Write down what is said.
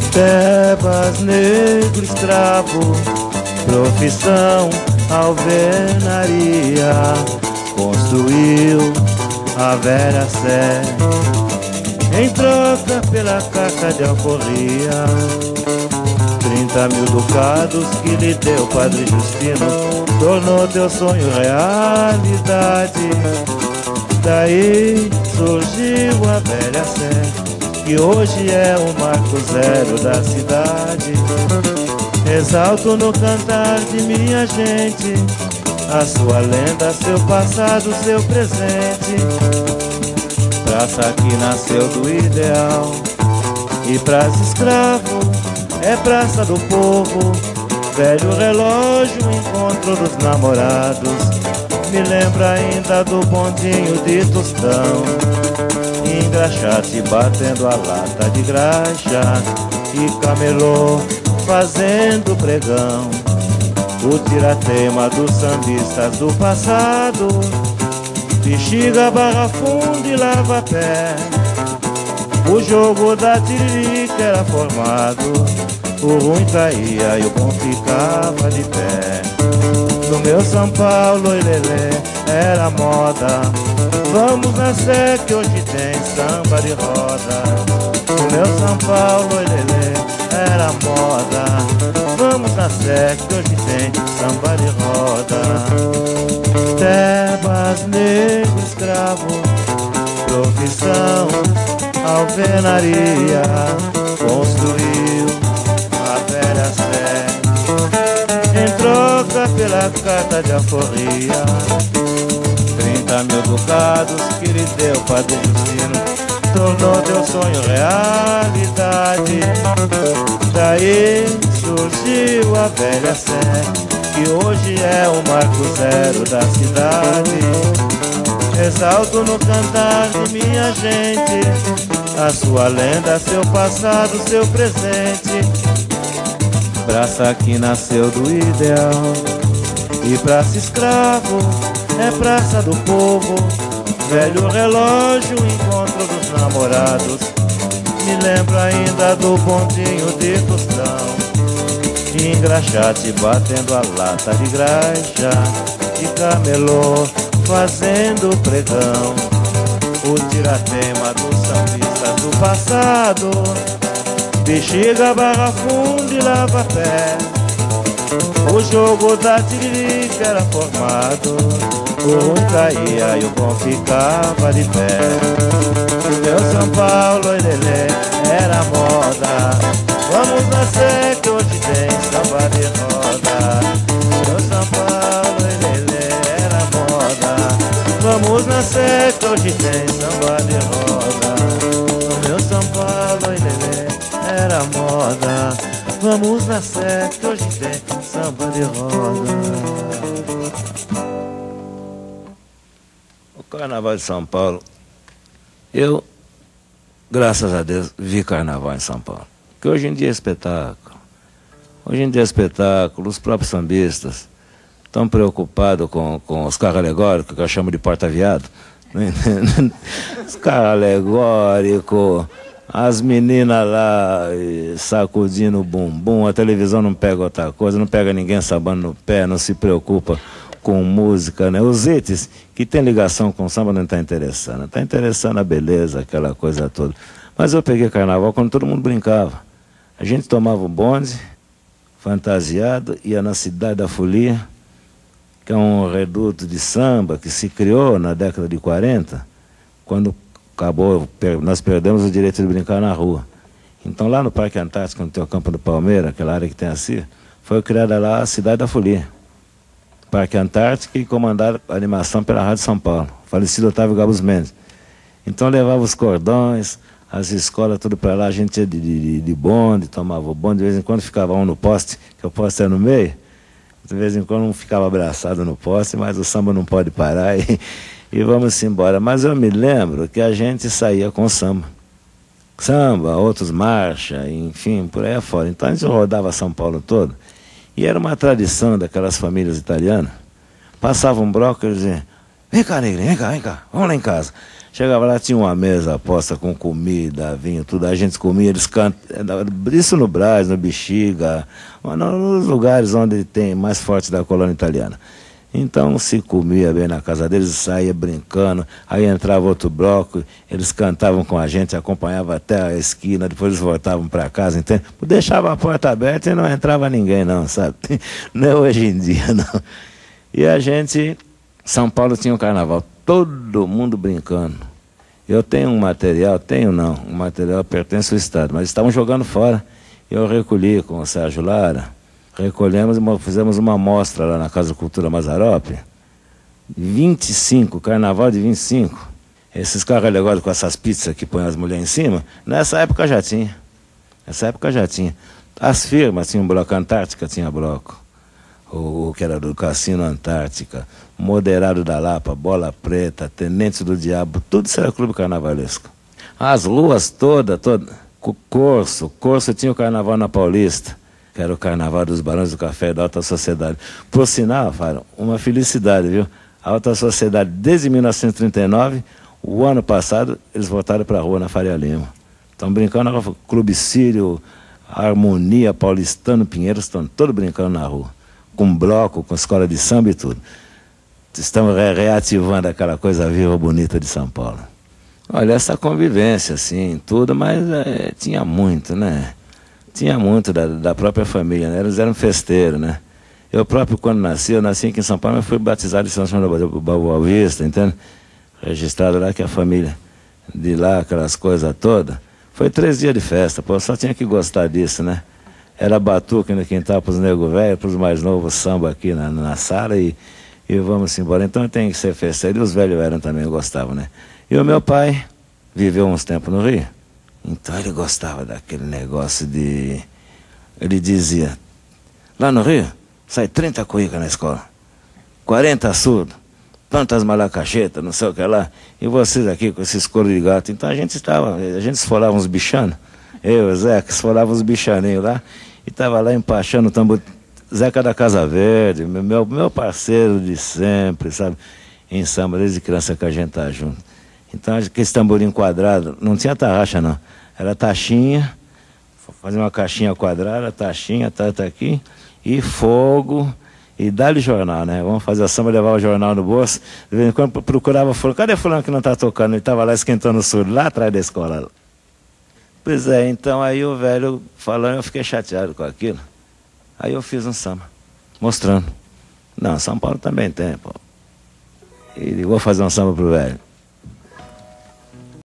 Tebas, negro escravo, profissão alvenaria, construiu a velha sé em troca pela carta de alforria. 30.000 ducados que lhe deu Padre Justino tornou teu sonho realidade. Daí surgiu a velha sé, que hoje é o marco zero da cidade. Exalto no cantar de minha gente a sua lenda, seu passado, seu presente. Praça que nasceu do ideal, e praça escravo é praça do povo. Velho relógio, encontro dos namorados, me lembra ainda do bondinho de Tostão, engraxate batendo a lata de graxa, e camelô fazendo pregão. O tiratema dos sambistas do passado, bexiga, barra funda e lava-pé. O jogo da tiririca era formado, o ruim caía e o bom ficava de pé. No meu São Paulo, ilelê, era moda. Vamos na Sé que hoje tem samba de roda. No meu São Paulo, ilelê, era moda. Vamos na Sé que hoje tem samba de roda. Tebas, negro escravo, profissão alvenaria, construiu a velha sé em troca pela carta de alforria. 30.000 ducados que lhe deu Padre Justino tornou teu sonho realidade. Daí surgiu a velha sé, que hoje é o marco zero da cidade. Exalto no cantar de minha gente a sua lenda, seu passado, seu presente. Praça que nasceu do ideal, e praça escravo é praça do povo. Velho relógio, encontro dos namorados, me lembra ainda do bondinho de Tostão, engraxate batendo a lata de graxa, e camelô fazendo pregão. O tiratema dos sambistas do passado, bexiga, barra funda e lava-pé. O jogo da tiririca era formado, o ruim caía e o bom ficava de pé. O meu São Paulo, ilelê, era moda. Vamos na Sé que hoje tem samba de roda. O meu São Paulo, ilelê, era moda. Vamos na Sé que hoje tem samba de roda. O meu São Paulo, ilelê, era moda. Vamos na Sé que hoje tem samba de roda. O Carnaval de São Paulo, eu, graças a Deus, vi Carnaval em São Paulo. Porque hoje em dia é espetáculo. Hoje em dia é espetáculo. Os próprios sambistas estão preocupados com os carros alegóricos, que eu chamo de porta-viado. Os carros alegóricos, as meninas lá sacudindo o bumbum, a televisão não pega outra coisa, não pega ninguém sabando no pé, não se preocupa com música, né? Os ites que tem ligação com samba não está interessando. Está interessando a beleza, aquela coisa toda. Mas eu peguei Carnaval quando todo mundo brincava. A gente tomava o bonde, fantasiado, ia na Cidade da Folia, que é um reduto de samba que se criou na década de 40, quando acabou, nós perdemos o direito de brincar na rua. Então lá no Parque Antártico, no teu campo do Palmeira, aquela área que tem assim, foi criada lá a Cidade da Folia. Parque Antártico, e comandada a animação pela Rádio São Paulo, falecido Otávio Gabus Mendes. Então levava os cordões, as escolas, tudo para lá, a gente ia de bonde, tomava o bonde, de vez em quando ficava um no poste, que o poste é no meio, de vez em quando um ficava abraçado no poste, mas o samba não pode parar e vamos embora. Mas eu me lembro que a gente saía com samba. Samba, outros marcha, enfim, por aí afora. Então a gente rodava São Paulo todo. E era uma tradição daquelas famílias italianas. Passava um bloco e diziam: vem cá, negrinho, vem cá, vamos lá em casa. Chegava lá, tinha uma mesa posta com comida, vinho, tudo, a gente comia, eles cantam, isso no Brás, no Bexiga, nos lugares onde tem mais forte da colônia italiana. Então se comia bem na casa deles, saía brincando, aí entrava outro bloco, eles cantavam com a gente, acompanhavam até a esquina, depois eles voltavam para casa, entende? Deixava a porta aberta e não entrava ninguém não, sabe? Não é hoje em dia, não. E a gente, São Paulo tinha um carnaval, todo mundo brincando. Eu tenho um material, um material pertence ao Estado, mas estavam jogando fora. Eu recolhi com o Sérgio Lara, recolhemos e fizemos uma amostra lá na Casa Cultura Mazzaropi, 25, carnaval de 25. Esses carros alegóricos com essas pizzas que põem as mulheres em cima, nessa época já tinha. Nessa época já tinha. As firmas tinham bloco, Antártica tinha bloco. O que era do Cassino Antártica, Moderado da Lapa, Bola Preta, Tenente do Diabo, tudo isso era clube carnavalesco. As ruas todas, Corso tinha o carnaval na Paulista, que era o carnaval dos Barões do Café da Alta Sociedade. Por sinal, Fábio, uma felicidade, viu? A Alta Sociedade, desde 1939, o ano passado, eles voltaram para a rua na Faria Lima. Estão brincando na Clube Sírio, Harmonia, Paulistano, Pinheiros, estão todos brincando na rua. Com bloco, com escola de samba e tudo. Estamos reativando aquela coisa viva, bonita de São Paulo. Olha, essa convivência, assim, tudo, mas tinha muito, né? Tinha muito da própria família, né? Eles eram festeiros, né? Eu próprio, quando nasci, eu nasci aqui em São Paulo, mas fui batizado em São João da Boa Vista, entende? Registrado lá que a família de lá, aquelas coisas todas. Foi 3 dias de festa, pô, eu só tinha que gostar disso, né? Era batuque no quintal para os negros velhos, para os mais novos, samba aqui na sala e vamos embora. Então tem que ser festeiro. E os velhos eram também, gostavam, né? E o meu pai viveu uns tempos no Rio. Então ele gostava daquele negócio de... Ele dizia, lá no Rio, sai 30 cuícas na escola, 40 surdos, tantas malacachetas, não sei o que lá, e vocês aqui com esses couro de gato. Então a gente esfolava uns bichanos, eu e o Zeca, esfolava uns bichaninhos lá, e estava lá empachando o tambor. Zeca da Casa Verde, meu parceiro de sempre, sabe? Em samba, desde criança que a gente tá junto. Então, aquele tamborim quadrado, não tinha tarraxa, não. Era taxinha, fazia uma caixinha quadrada, taxinha, tá aqui, e fogo, e dá-lhe jornal, né? Vamos fazer a samba, levar o jornal no bolso. De vez em quando procurava fulano, cadê fulano que não tá tocando? Ele estava lá esquentando o surdo, lá atrás da escola. Pois é, então aí o velho falando, eu fiquei chateado com aquilo. Aí eu fiz um samba, mostrando. Não, São Paulo também tem, pô. E vou fazer um samba pro velho.